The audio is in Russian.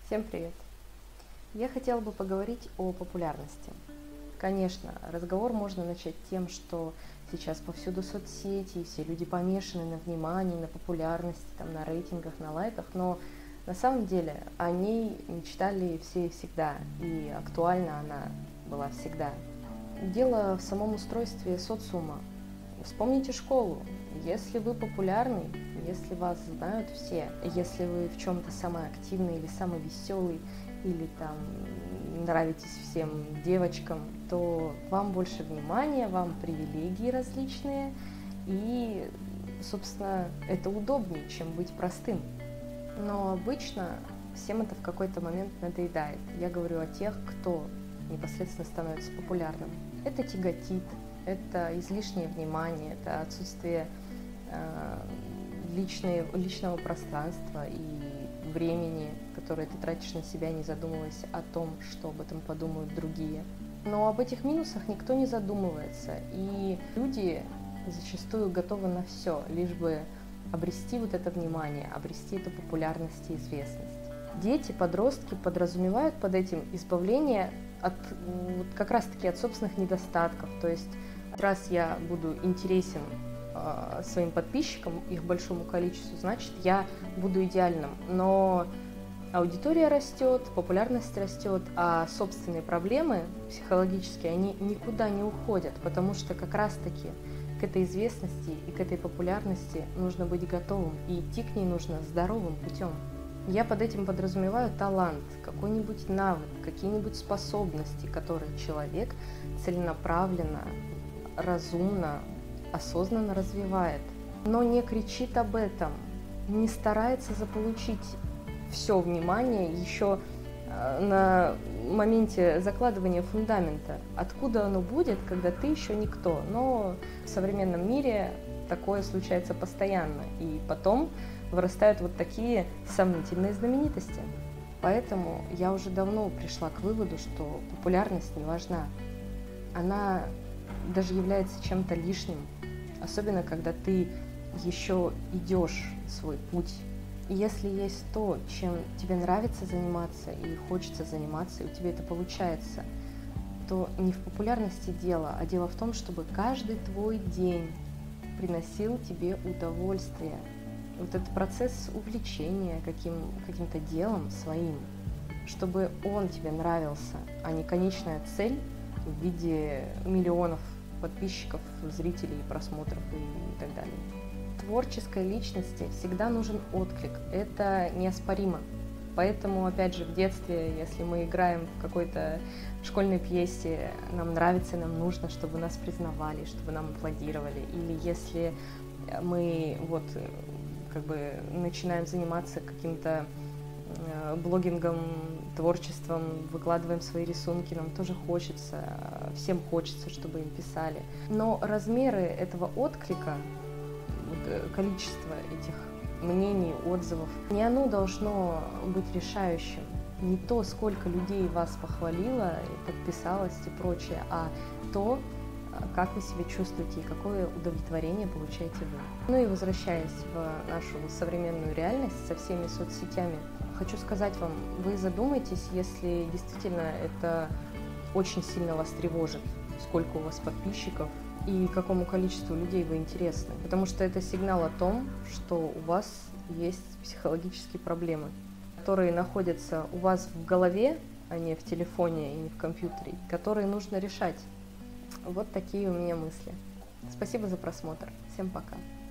Всем привет! Я хотела бы поговорить о популярности. Конечно, разговор можно начать тем, что сейчас повсюду соцсети, и все люди помешаны на внимании, на популярности, там, на рейтингах, на лайках, но на самом деле о ней мечтали все и всегда, и актуальна она была всегда. Дело в самом устройстве социума. Вспомните школу. Если вы популярный, если вас знают все, если вы в чем-то самый активный или самый веселый, или там нравитесь всем девочкам, то вам больше внимания, вам привилегии различные, и, собственно, это удобнее, чем быть простым. Но обычно всем это в какой-то момент надоедает. Я говорю о тех, кто непосредственно становится популярным. Это тяготит, это излишнее внимание, это отсутствие личного пространства и времени, которое ты тратишь на себя, не задумываясь о том, что об этом подумают другие. Но об этих минусах никто не задумывается, и люди зачастую готовы на все, лишь бы обрести вот это внимание, обрести эту популярность и известность. Дети, подростки подразумевают под этим избавление от как раз-таки от собственных недостатков. То есть раз я буду интересен своим подписчикам, их большому количеству, значит, я буду идеальным. Но аудитория растет, популярность растет, а собственные проблемы психологические, они никуда не уходят, потому что как раз-таки к этой известности и к этой популярности нужно быть готовым, и идти к ней нужно здоровым путем. Я под этим подразумеваю талант, какой-нибудь навык, какие-нибудь способности, которые человек целенаправленно, разумно, осознанно развивает, но не кричит об этом, не старается заполучить все внимание еще на моменте закладывания фундамента. Откуда оно будет, когда ты еще никто? Но в современном мире такое случается постоянно, и потом вырастают вот такие сомнительные знаменитости. Поэтому я уже давно пришла к выводу, что популярность не важна. Она даже является чем-то лишним, особенно когда ты еще идешь свой путь. И если есть то, чем тебе нравится заниматься и хочется заниматься, и у тебя это получается, то не в популярности дело, а дело в том, чтобы каждый твой день приносил тебе удовольствие. Вот этот процесс увлечения каким-то делом своим, чтобы он тебе нравился, а не конечная цель в виде миллионов подписчиков, зрителей, просмотров и так далее. Творческой личности всегда нужен отклик, это неоспоримо. Поэтому, опять же, в детстве, если мы играем в какой-то школьной пьесе, нам нравится, нам нужно, чтобы нас признавали, чтобы нам аплодировали. Или если мы начинаем заниматься каким-то блогингом, творчеством, выкладываем свои рисунки, нам тоже хочется, всем хочется, чтобы им писали. Но размеры этого отклика, количество этих мнений, отзывов, не оно должно быть решающим. Не то, сколько людей вас похвалило, подписалось и прочее, а то, как вы себя чувствуете и какое удовлетворение получаете вы. Ну и возвращаясь в нашу современную реальность со всеми соцсетями, хочу сказать вам, вы задумайтесь, если действительно это очень сильно вас тревожит, сколько у вас подписчиков и какому количеству людей вы интересны. Потому что это сигнал о том, что у вас есть психологические проблемы, которые находятся у вас в голове, а не в телефоне и не в компьютере, которые нужно решать. Вот такие у меня мысли. Спасибо за просмотр. Всем пока.